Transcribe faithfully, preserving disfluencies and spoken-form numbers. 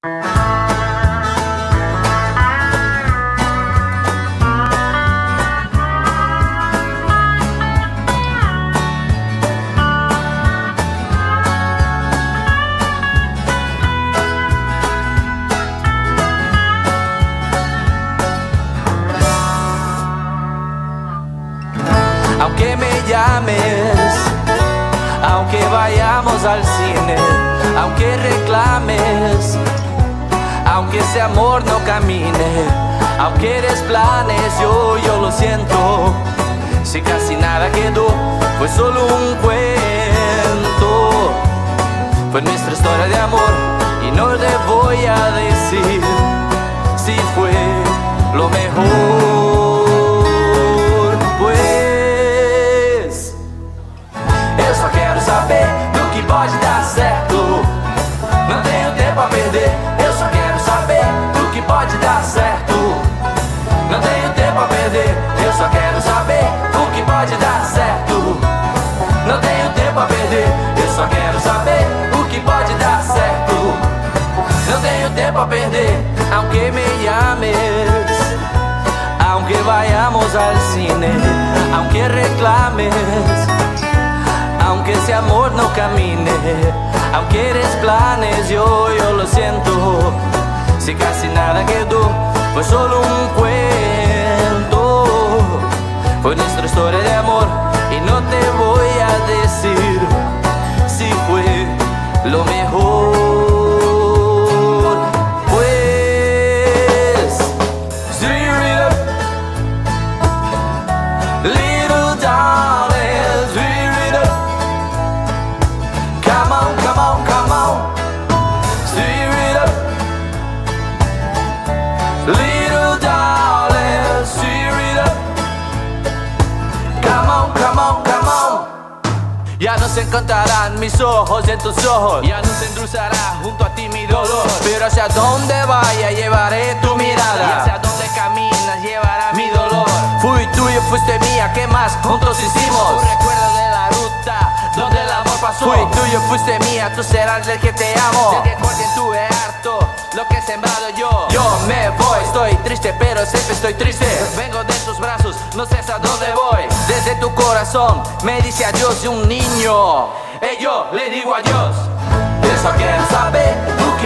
Aunque me llames, aunque vayamos al cine, aunque reclames, aunque ese amor no camine, aunque eres planes, yo, yo lo siento. Si casi nada quedó, fue solo un cuento. Fue nuestra historia de amor y no te voy a decir si fue lo mejor. Pode dar certo, não tenho tempo a perder. Eu só quero saber do que pode dar certo. Não tenho tempo a perder. Eu só quero saber o que pode dar certo. Não tenho tempo a perder. Eu só quero saber o que pode dar certo. Não tenho tempo a perder. Aunque me llames, aunque vayamos al cine, aunque reclames, aunque ese amor no camine, aunque eres planes, yo, yo lo siento. Si casi nada quedó, fue solo un cuento. Fue nuestra historia de amor y no te voy a decir si fue lo mejor. Pues, Zirida, little darling, Zirida. Come on, come on, come on, stir it up. Little darling, stir it up. Come on, come on, come on. Ya no se encontrarán mis ojos en tus ojos, ya no se endulzará junto a ti mi dolor. Pero hacia donde vaya llevaré tu mirada, y hacia donde caminas llevará mi dolor. Fui tuyo, fuiste mía, ¿qué más juntos hicimos? Un recuerdo de la ruta donde el amor pasó. Fui tuyo, fuiste mía, tú serás el que te amo. Del que corte tuve harto lo que he sembrado yo. Yo me voy, estoy triste, pero siempre estoy triste. Vengo de tus brazos, no sé a dónde voy. Desde tu corazón me dice adiós de un niño. Y yo le digo adiós. Yo só quero saber o que